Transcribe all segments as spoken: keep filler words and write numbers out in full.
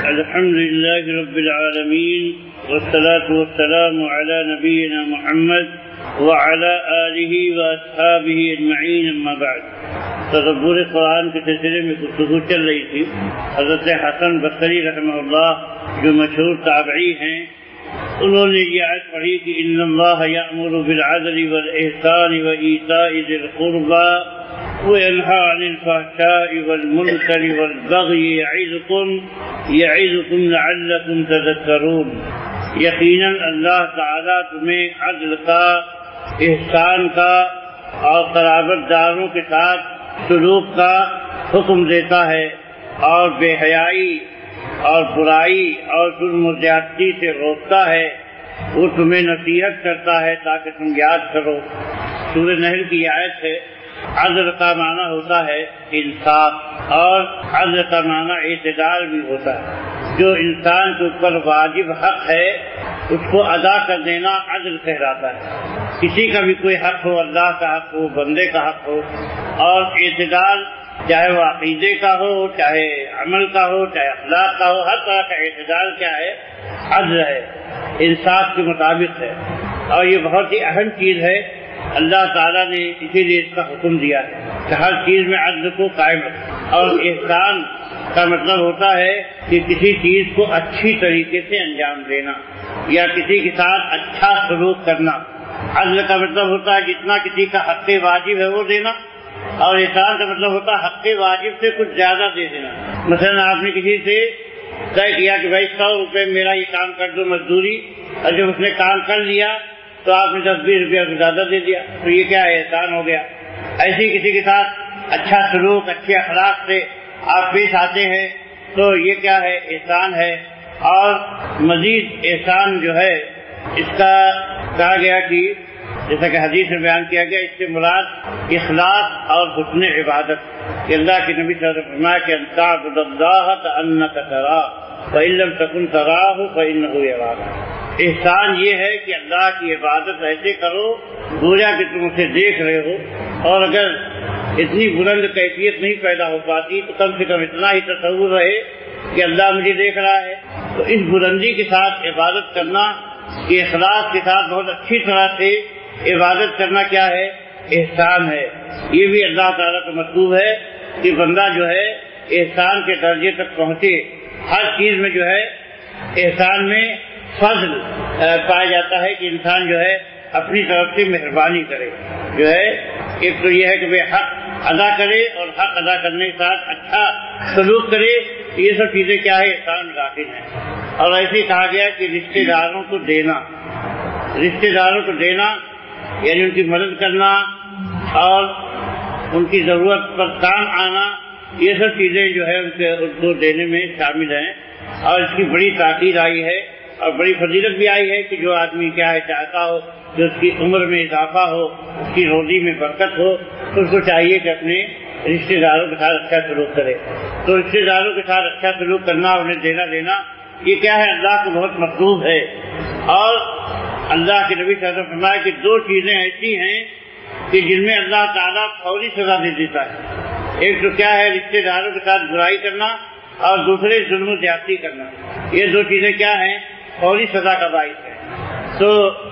الحمد لله رب العالمين والصلاة والسلام على نبينا محمد وعلى آله وأصحابه أجمعين اما بعد۔ تدبر قرآن کے سلسلے میں گفتگو چل رہی تھی۔ حضرت حسن بصری رحمہ اللہ جو مشہور تابعی ہیں، انہوں نے یہ آیت پڑھی کہ ان اللہ یأمر بالعدل والإحسان وإیتاء ذی القربى وینہی عن الفحشاء والمنکر والبغی یعظکم یعظکم لعلکم تذکرون۔ یقیناً اللہ تعالیٰ تمہیں عدل کا، احسان کا اور قرابت داروں کے ساتھ سلوک کا حکم دیتا ہے، اور بے حیائی اور برائی اور ظلم و زیادتی سے روکتا ہے۔ وہ تمہیں نصیحت کرتا ہے تاکہ تم یاد کرو۔ سورہ نحل کی یہ آیت ہے۔ عدل کا معنی ہوتا ہے انصاف، اور عدل کا معنی اعتدال بھی ہوتا ہے۔ جو انسان کے اوپر واجب حق ہے اس کو ادا کر دینا عدل کہلاتا ہے۔ کسی کا بھی کوئی حق ہو، اللہ کا حق ہو، بندے کا حق ہو، اور اعتدال چاہے وہ عقیدے کا ہو، چاہے عمل کا ہو، چاہے اخلاق کا ہو، ہر طرح کا اعتدال کیا ہے؟ عدل ہے، انصاف کے مطابق ہے۔ اور یہ بہت ہی اہم چیز ہے، اللہ تعالیٰ نے اسی لیے اس کا حکم دیا ہے کہ ہر چیز میں عدل کو قائم رکھو۔ اور احسان کا مطلب ہوتا ہے کہ کسی چیز کو اچھی طریقے سے انجام دینا یا کسی کے ساتھ اچھا سلوک کرنا۔ عدل کا مطلب ہوتا ہے جتنا کسی کا حق واجب ہے وہ دینا، اور احسان کا مطلب ہوتا ہے حق واجب سے کچھ زیادہ دے دینا۔ مثلا آپ نے کسی سے طے کیا کہ بھائی سو روپے میرا یہ کام کر دو مزدوری، اور جب اس نے کام کر لیا تو آپ نے دس بیس روپیہ سے زیادہ دے دیا، تو یہ کیا ہے؟ احسان ہو گیا۔ ایسے ہی کسی کے ساتھ اچھا سلوک، اچھے اخلاق سے آپ پیش آتے ہیں تو یہ کیا ہے؟ احسان ہے۔ اور مزید احسان جو ہے اس کا کہا گیا کہ جیسا کہ حدیث میں بیان کیا گیا، اس سے مراد اخلاص اور حسن عبادت کہ اللہ کے نبی صلی اللہ علیہ وسلم نے فرمایا کہ ان تعبد اللہ کأنک تراہ فإن لم تکن تراہ فإنہ یراک۔ احسان یہ ہے کہ اللہ کی عبادت ایسے کرو گویا کہ تم اسے دیکھ رہے ہو، اور اگر اتنی بلند کیفیت نہیں پیدا ہو پاتی تو کم سے کم اتنا ہی تصور رہے کہ اللہ مجھے دیکھ رہا ہے۔ تو اس بلندی کے ساتھ عبادت کرنا، کہ اخلاص کے ساتھ بہت اچھی طرح سے عبادت کرنا کیا ہے؟ احسان ہے۔ یہ بھی اللہ تعالیٰ کو مطلوب ہے کہ بندہ جو ہے احسان کے درجے تک پہنچے۔ ہر چیز میں جو ہے احسان میں فضل پایا جاتا ہے کہ انسان جو ہے اپنی طرف سے مہربانی کرے، جو ہے ایک تو یہ ہے کہ وہ حق ادا کرے، اور حق ادا کرنے کے ساتھ اچھا سلوک کرے۔ یہ سب چیزیں کیا ہے؟ احسان میں داخل ہیں۔ اور ایسے ہی کہا گیا کہ رشتہ داروں کو دینا، رشتہ داروں کو دینا یعنی ان کی مدد کرنا اور ان کی ضرورت پر کام آنا، یہ سب چیزیں جو ہے ان کے ان کو دینے میں شامل ہیں۔ اور اس کی بڑی تاکید آئی ہے اور بڑی فضیلت بھی آئی ہے کہ جو آدمی کیا ہے چاہتا ہو کہ اس کی عمر میں اضافہ ہو، اس کی روزی میں برکت ہو، تو اس کو چاہیے کہ اپنے رشتہ داروں کے ساتھ اچھا سلوک کرے۔ تو رشتہ داروں کے ساتھ اچھا سلوک کرنا، انہیں دینا لینا، یہ کیا ہے؟ اللہ کو بہت مطلوب ہے۔ اور اللہ کے نبی صلی اللہ علیہ وسلم نے فرمایا کہ دو چیزیں ایسی ہیں کہ جن میں اللہ تعالیٰ فوری سزا دے دیتا ہے۔ ایک تو کیا ہے؟ رشتہ داروں کے ساتھ برائی کرنا، اور دوسرے ظلم و زیادتی کرنا۔ یہ دو چیزیں کیا ہیں؟ فوری سزا کا باعث ہے۔ تو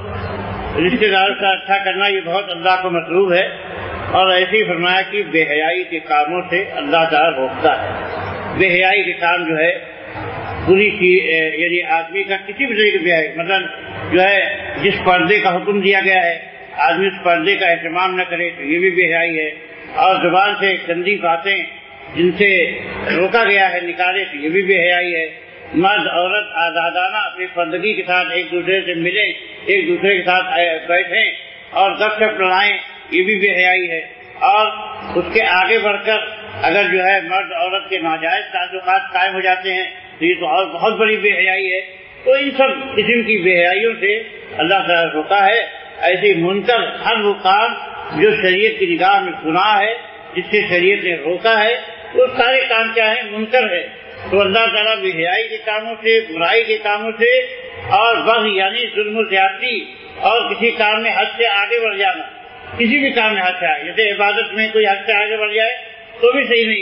رشتہ داروں کا اچھا کرنا یہ بہت اللہ کو مطلوب ہے۔ اور ایسے ہی فرمایا کہ بے حیائی کے کاموں سے اللہ تعالیٰ روکتا ہے۔ بے حیائی کے کام جو ہے بری کی یعنی آدمی کا کسی بھی طریقے بے حیائی، مطلب جو ہے جس پردے کا حکم دیا گیا ہے آدمی اس پردے کا اہتمام نہ کرے تو یہ بھی بے حیائی ہے۔ اور زبان سے گندی باتیں جن سے روکا گیا ہے نکالے تو یہ بھی بے حیائی ہے۔ مرد عورت آزادانہ اپنی پردگی کے ساتھ ایک دوسرے سے ملیں، ایک دوسرے کے ساتھ بیٹھیں اور گپ شپ لڑائیں، یہ بھی بے حیائی ہے۔ اور اس کے آگے بڑھ کر اگر جو ہے مرد عورت کے ناجائز تعلقات قائم ہو جاتے ہیں تو یہ تو اور بہت بڑی بے حیائی ہے۔ تو ان سب قسم کی بے حیائیوں سے اللہ تعالیٰ روکا ہے۔ ایسے منکر ہر وہ کام جو شریعت کی نگاہ میں گناہ ہے، جس سے شریعت نے روکا ہے، وہ سارے کام کیا ہے؟ منکر ہے۔ تو اللہ تعالیٰ بے حیائی کے کاموں سے، برائی کے کاموں سے، اور بغی یعنی ظلم و زیادتی اور کسی کام میں حد سے آگے بڑھ جانا، کسی بھی کام میں حد سے آگے، جیسے عبادت میں کوئی حد سے آگے بڑھ جائے تو بھی صحیح نہیں ہے،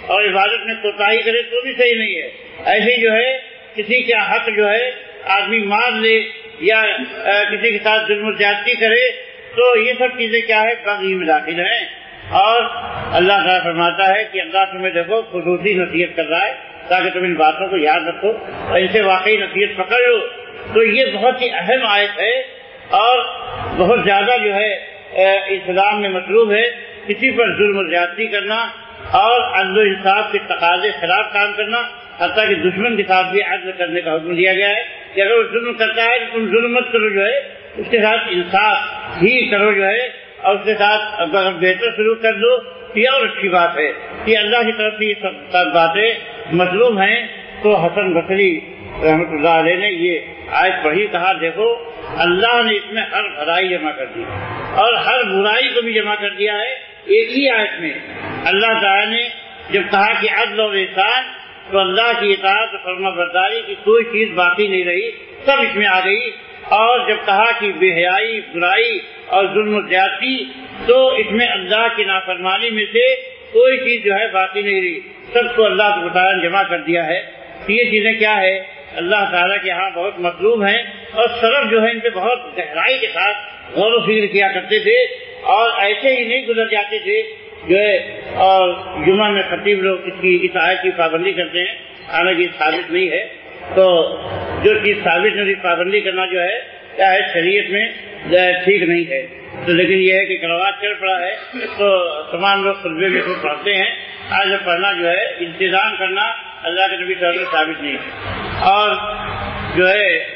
اور عبادت میں کوتاہی کرے تو بھی صحیح نہیں ہے. ایسے جو ہے کسی کا حق جو ہے آدمی مار لے یا کسی کے ساتھ ظلم و زیادتی کرے تو یہ سب چیزیں کیا ہے بغی میں داخل ہیں. اور اللہ تعالیٰ فرماتا ہے کہ اللہ تمہیں دیکھو خصوصی نصیحت کر رہا ہے تاکہ تم ان باتوں کو یاد رکھو اور ان سے واقعی نصیحت پکڑ لو. تو یہ بہت ہی اہم آیت ہے اور بہت زیادہ جو ہے اسلام میں مطلوب ہے کسی پر ظلم و زیادتی کرنا اور عدل و انصاف کے تقاضے خلاف کام کرنا. حتیٰ کہ دشمن کے ساتھ بھی عدل کرنے کا حکم دیا گیا ہے کہ اگر وہ ظلم کرتا ہے تو تم ظلم مت کرو جو ہے اس کے ساتھ انصاف ہی کرو جو ہے اور اس کے ساتھ اگر بہتر سلوک کر دو یہ اور اچھی بات ہے. یہ اللہ کی طرف سے یہ سب باتیں مطلوب ہیں. تو حسن بصری رحمۃ اللہ علیہ نے یہ آیت پڑھی, کہا دیکھو اللہ نے اس میں ہر بھلائی جمع کر دی اور ہر برائی کو بھی جمع کر دیا ہے ایک ہی آیت میں. اللہ تعالیٰ نے جب کہا کہ عدل اور احسان تو اللہ کی اطاعت اور فرما برداری کی کوئی چیز باقی نہیں رہی, سب اس میں آ گئی. اور جب کہا کہ بے حیائی برائی اور ظلم و زیادتی تو اس میں اللہ کی نافرمانی میں سے کوئی چیز جو ہے باقی نہیں رہی, سب کو اللہ تعالیٰ نے جمع کر دیا ہے. یہ چیزیں کیا ہے اللہ تعالیٰ کے ہاں بہت مطلوب ہیں اور سلف جو ہے ان پہ بہت گہرائی کے ساتھ غور و فکر کیا کرتے تھے اور ایسے ہی نہیں گزر جاتے تھے جو ہے. اور جمعہ میں خطیب لوگ اس کی اس آیت کی پابندی کرتے ہیں, حالانکہ یہ ثابت نہیں ہے. تو جو چیز ثابت نہیں پابندی کرنا جو ہے کیا ہے شریعت میں ٹھیک نہیں ہے. تو لیکن یہ ہے کہ کلوات چل پڑا ہے تو تمام لوگ خطبے میں خود پڑھتے ہیں. آج پڑھنا جو ہے انتظام کرنا اللہ کے نبی صلی اللہ علیہ وسلم ثابت نہیں ہے. اور جو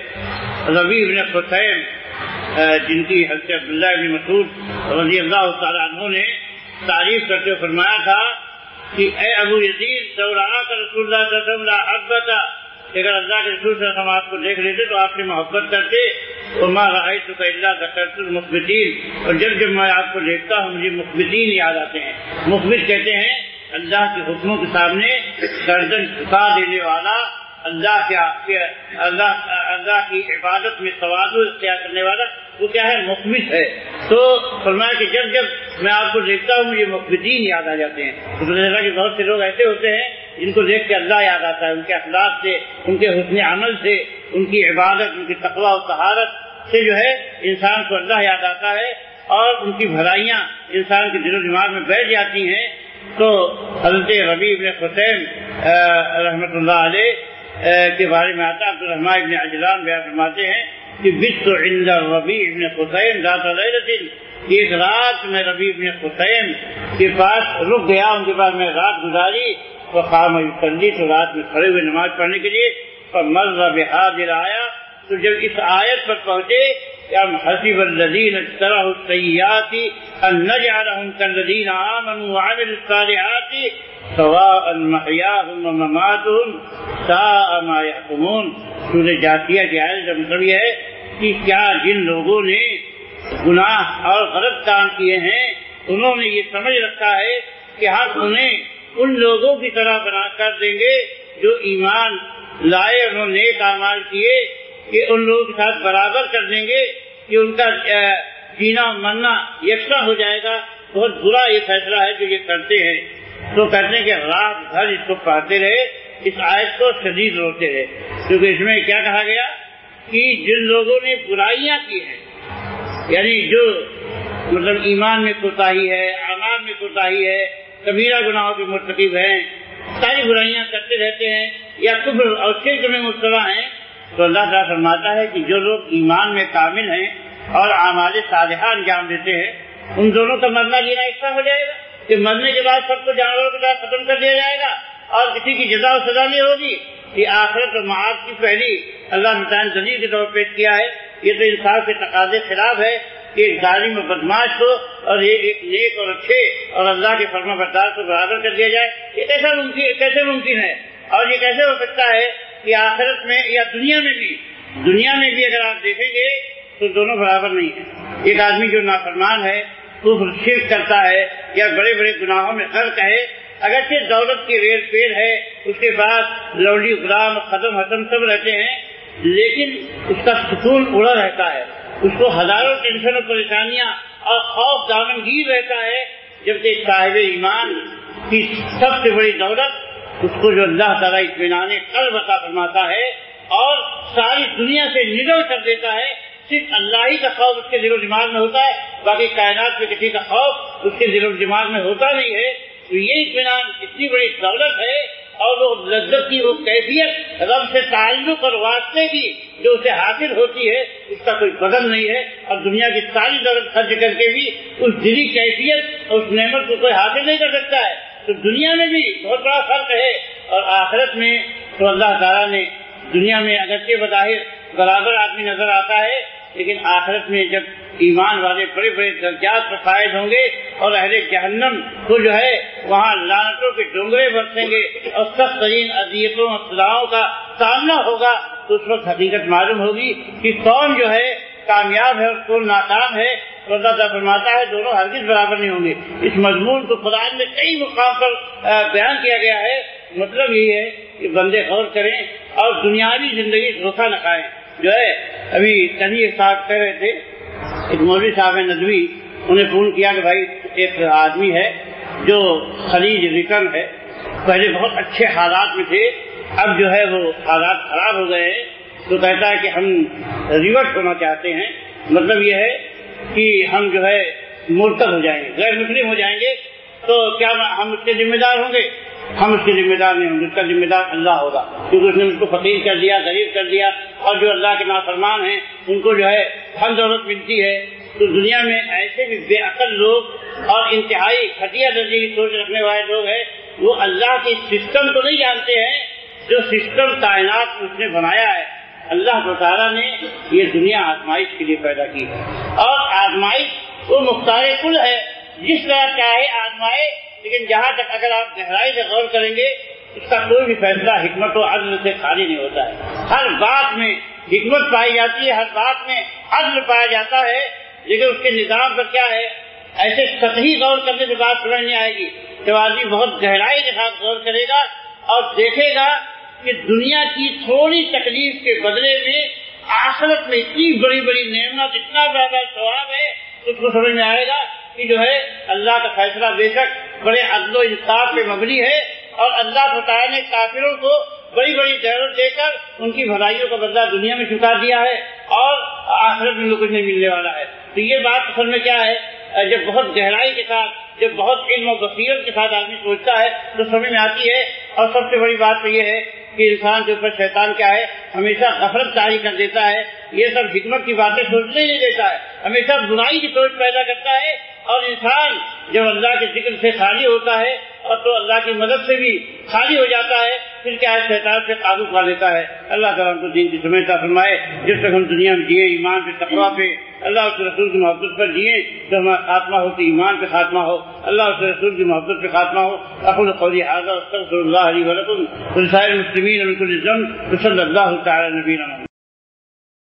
ہے ربیع بن خثیم جن کی حضرت عبداللہ بن مسعود رضی اللہ تعالیٰ عنہ نے تعریف کرتے ہوئے فرمایا تھا کہ اے ابو یزید دورا کا رسول اللہ صلی اللہ علیہ وسلم لا حبتا, اگر اللہ کے رسول صلی اللہ علیہ وسلم آپ کو دیکھ لیتے تو آپ سے محبت کرتے. وما رأيتك الا ذكرت المخبتين, اور جب جب میں آپ کو دیکھتا ہوں مجھے مخبتین یاد آتے ہیں. مخبت کہتے ہیں اللہ کے حکموں کے سامنے گردن جھکا دینے والا, اللہ کے اللہ اللہ کی عبادت میں تواضع اختیار کرنے والا, وہ کیا ہے مخبت ہے. تو فرمایا کہ جب جب میں آپ کو دیکھتا ہوں مجھے مخبتین یاد آ جاتے ہیں. تو جیسا کہ بہت سے لوگ ایسے ہوتے ہیں جن کو دیکھ کے اللہ یاد آتا ہے, ان کے اخلاق سے, ان کے حسن عمل سے, ان کی عبادت, ان کی تقویٰ و طہارت سے جو ہے انسان کو اللہ یاد آتا ہے اور ان کی بھلائیاں انسان کے دل و دماغ میں بیٹھ جاتی ہیں. تو حضرت ربیع بن خثیم رحمۃ اللہ علیہ کے بارے میں آتا عبد الرحمن بن عجلان بیان فرماتے ہیں کہ بت عند ربیع بن خثیم ذات لیلۃ, ایک رات میں ربیع بن خثیم کے پاس رک گیا, ان کے پاس میں رات گزاری. وہ قام یصلی, تو رات میں کھڑے ہوئے نماز پڑھنے کے لیے. فمر بہذه آیا, تو جب اس آیت پر پہنچے ام حسب الذین اجترحوا السیئات ان نجعلهم كالذین آمنوا وعملوا الصالحات سواء محیاهم ومماتهم ساء ما يحكمون. سورہ جاثیہ کی آیت کا مطلب یہ ہے کہ کیا جن لوگوں نے گناہ اور غلط کام کیے ہیں انہوں نے یہ سمجھ رکھا ہے کہ ہم انہیں ان لوگوں کی طرح بنا کر دیں گے جو ایمان لائے, انہوں نے نیک اعمال کیے, کہ ان لوگوں کے ساتھ برابر کر دیں گے کہ ان کا جینا مرنا یکساں ہو جائے گا. بہت برا یہ فیصلہ ہے جو یہ کرتے ہیں. تو کہتے ہیں کہ رات بھر اس کو پڑھتے رہے, اس آیت کو شدید روتے رہے, کیونکہ اس میں کیا کہا گیا کہ جن لوگوں نے برائیاں کی ہیں, یعنی جو مطلب ایمان میں کوتاہی ہے, اعمال میں کوتاہی ہے, کبیرہ گناہوں کے مرتکب ہیں, ساری برائیاں کرتے رہتے ہیں یا کفر اور شرک میں مبتلا ہیں, تو اللہ تعالیٰ فرماتا ہے کہ جو لوگ ایمان میں کامل ہیں اور اعمال صالحہ انجام دیتے ہیں ان دونوں کا مرنا جینا ایسا ہو جائے گا کہ مرنے کے بعد سب کو جانوروں کے ساتھ ختم کر دیا جائے گا اور کسی کی جزا و سزا نہیں ہوگی. یہ آخرت اور معاد کی پہلی اللہ نے تعالیٰ دلیل کے طور پر پیش کیا ہے. یہ تو انصاف کے تقاضے خلاف ہے کہ ایک ظالم و بدماش ہو اور یہ ایک نیک اور اچھے اور اللہ کے فرما بردار کو برابر کر دیا جائے. یہ کیسا ممکن کیسے ممکن ہے اور یہ کیسے ہو سکتا ہے کہ آخرت میں یا دنیا میں بھی دنیا میں بھی اگر آپ دیکھیں گے تو دونوں برابر نہیں ہیں. ایک آدمی جو نافرمان ہے, کفر شرک کرتا ہے یا بڑے بڑے گناہوں میں غرق ہے, اگرچہ دولت کی ریل پیر ہے, اس کے بعد لوڈی غلام ختم حسم سب رہتے ہیں, لیکن اس کا سکون اڑا رہتا ہے, اس کو ہزاروں ٹینشن اور پریشانیاں اور خوف دامن گیر رہتا ہے جبکہ صاحب ایمان کی سب سے بڑی دولت اس کو جو اللہ تعالیٰ اطمینان قلب عطا فرماتا ہے اور ساری دنیا سے نڈر کر دیتا ہے، صرف اللہ ہی کا خوف اس کے دل و دماغ میں ہوتا ہے، باقی کائنات میں کسی کا خوف اس کے دل و دماغ میں ہوتا نہیں ہے، تو یہ اطمینان اتنی بڑی دولت ہے اور وہ لذت کی وہ کیفیت رب سے تعلق اور واسطے کی جو اسے حاصل ہوتی ہے اس کا کوئی بدل نہیں ہے، اور دنیا کی ساری دولت خرچ کر کے بھی اس دلی کیفیت اور اس نعمت کو کوئی حاصل نہیں کر سکتا ہے۔ تو دنیا میں بھی بہت بڑا فرق ہے، اور آخرت میں تو اللہ تعالیٰ نے دنیا میں اگرچہ بظاہر برابر آدمی نظر آتا ہے، لیکن آخرت میں جب ایمان والے بڑے بڑے درجات پر فائز ہوں گے اور اہل جہنم کو جو ہے وہاں لعنتوں کے ڈونگرے برسیں گے اور سخت ترین اذیتوں اور سزاؤں کا سامنا ہوگا، تو اس وقت حقیقت معلوم ہوگی کہ کون جو ہے کامیاب ہے اور کون ناکام ہے۔ تو اللہ تعالیٰ فرماتا ہے دونوں ہرگز برابر نہیں ہوں گے۔ اس مضمون کو قرآن میں کئی مقام پر بیان کیا گیا ہے، مطلب یہی ہے کہ بندے غور کریں اور دنیاوی زندگی دھوکہ نہ کھائیں۔ جو ہے ابھی تنویر صاحب کہہ رہے تھے، ایک مولوی صاحب ندوی، انہیں فون کیا کہ بھائی ایک آدمی ہے جو خلیج ریکن ہے، پہلے بہت اچھے حالات میں تھے، اب جو ہے وہ حالات خراب ہو گئے ہیں، تو کہتا ہے کہ ہم ریورٹ ہونا چاہتے ہیں، مطلب یہ ہے کہ ہم جو ہے مرتد ہو جائیں گے، غیر مسلم ہو جائیں گے، تو کیا ہم اس کے ذمہ دار ہوں گے؟ ہم اس کے ذمہ دار نہیں ہوں گے، اس کا ذمہ دار اللہ ہوگا، کیونکہ اس نے اس کو فقیر کر دیا، غریب کر دیا، اور جو اللہ کے نافرمان ہیں ان کو جو ہے ہر دولت ملتی ہے۔ تو دنیا میں ایسے بھی بے عقل لوگ اور انتہائی گھٹیا درجے کی سوچ رکھنے والے لوگ ہیں، وہ اللہ کے سسٹم کو نہیں جانتے ہیں جو سسٹم کائنات اس نے بنایا ہے۔ اللہ تعالیٰ نے یہ دنیا آزمائش کے لیے پیدا کی ہے، اور آزمائش وہ مختار کل ہے، جس طرح چاہے آزمائے، لیکن جہاں تک اگر آپ گہرائی سے غور کریں گے اس کا کوئی بھی فیصلہ حکمت و عدل سے خالی نہیں ہوتا ہے۔ ہر بات میں حکمت پائی جاتی ہے، ہر بات میں عدل پایا جاتا ہے، لیکن اس کے نظام پر کیا ہے، ایسے سطحی غور کرنے سے بات سمجھ نہیں آئے گی۔ جب آدمی بہت گہرائی کے ساتھ غور کرے گا اور دیکھے گا کہ دنیا کی تھوڑی تکلیف کے بدلے میں آخرت میں اتنی بڑی بڑی نعمت، اتنا زیادہ ثواب ہے، تو اس کو سمجھ میں آئے گا کہ جو ہے اللہ کا فیصلہ بے شک بڑے عدل و انصاف پہ مبنی ہے، اور اللہ تعالیٰ نے کافروں کو بڑی بڑی دولت دے کر ان کی بھلائیوں کا بدلہ دنیا میں چکا دیا ہے، اور آخرت میں کچھ نہیں ملنے والا ہے۔ تو یہ بات اصل میں کیا ہے، جب بہت گہرائی کے ساتھ، جب بہت علم و بصیرت کے ساتھ آدمی سوچتا ہے تو سمجھ میں آتی ہے۔ اور سب سے بڑی بات تو یہ ہے کہ انسان کے اوپر شیطان کیا ہے، ہمیشہ غفلت طاری کر دیتا ہے، یہ سب حکمت کی باتیں سوچنے نہیں دیتا ہے، ہمیشہ برائی کی سوچ پیدا کرتا ہے، اور انسان جب اللہ کے ذکر سے خالی ہوتا ہے اور تو اللہ کی مدد سے بھی خالی ہو جاتا ہے، پھر کیا ہے شیطان سے قابو پا لیتا ہے۔ اللہ تعالیٰ کو دین کی سمجھ عطا فرمائے، جب تک ہم دنیا میں جیے ایمان پہ، تقویٰ پہ، اللہ اس رسول کی محبت پر جیے، تو ہمارا خاتمہ ہو تو ایمان پہ خاتمہ ہو، اللہ اس رسول کی محبت پہ خاتمہ ہو۔ اقول قولی ھذا واستغفر اللہ لی ولکم ولسائر المسلمین من کل ذنب، وصلی اللہ تعالی علی نبینا محمد۔